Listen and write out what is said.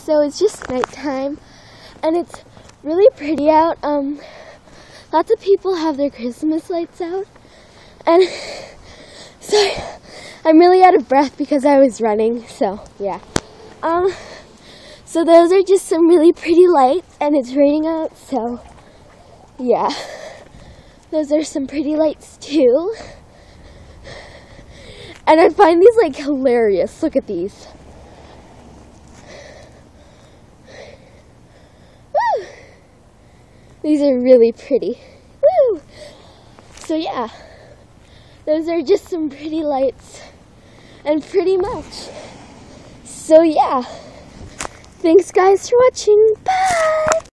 so it's just nighttime, and it's really pretty out. Lots of people have their Christmas lights out, and so I'm really out of breath because I was running, so yeah. So those are just some really pretty lights, and it's raining out, so yeah. Those are some pretty lights too. And I find these like hilarious. Look at these. Woo! These are really pretty. Woo! So yeah, those are just some pretty lights, and pretty much. So yeah, thanks guys for watching. Bye!